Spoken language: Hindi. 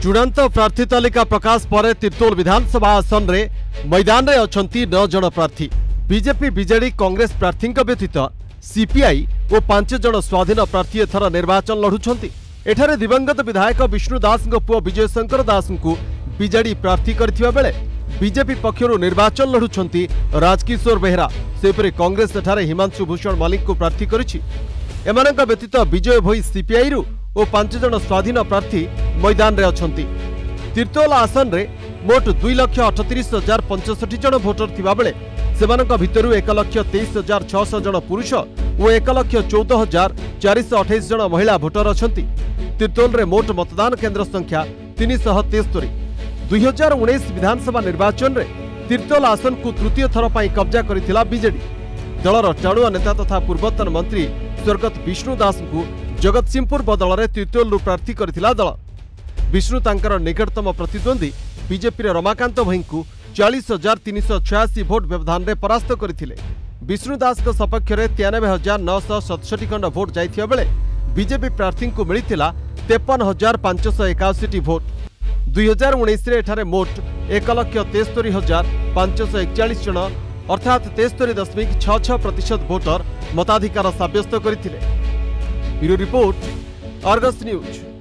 चूड़ांत प्रार्थी तालिका प्रकाश पर तिर्तोल विधानसभा आसन रे मैदान रे अछंती 9 जन प्रार्थी। बीजेपी बीजेडी कांग्रेस प्रार्थी व्यतीत सीपीआई और 5 जन स्वाधीन प्रार्थी एथर निर्वाचन लढुछंती। एठारे दिवंगत विधायक विष्णु दास पुओ विजय शंकर दास को बीजेडी प्रार्थी करथिबा बेले बीजेपी पक्षरु निर्वाचन लढुछंती राजकिशोर बेहरा। सेपरि कांग्रेस एठारे हिमांशु भूषण मलिक को प्रार्थी करिछि। एमानक व्यतीत विजय भोई सीपीआई रु और 5 जन स्वाधीन प्रार्थी मैदान रे अछंती। तिर्तोल आसन रे मोट 2,38,065 जन भोटर थिबा बेले सेमानक भितरु 1,23,600 जन पुरुष और 1,14,428 जन महिला भोटर अछंती। तिर्तोल रे मोट मतदान केन्द्र संख्या 373। 2019 विधानसभा निर्वाचन रे तिर्तोल आसन को तृतीय थर पई कब्जा करिथिला बीजेडी। दलर टाणुआ नेता तथा पूर्वतन मंत्री स्वर्गत विष्णु दास को जगतसिंहपुर बदल में तिर्तोल प्रार्थी करथिला दल। विष्णु तांकर निकटतम प्रतिद्वंदी बीजेपी रमाकांत भई को 40,386 भोट व्यवधान रे परास्त करथिले। विष्णु दास के सपक्ष में 93,967 खंड भोट जाइथिया बेले बीजेपी प्रार्थी को मिलिथिला 53,581 भोट। 2019 रे एठारे मोट 1,73,541 जन अर्थात 73.66% भोटर मताधिकार सब्यस्त करथिले। Bureau report, Argus news.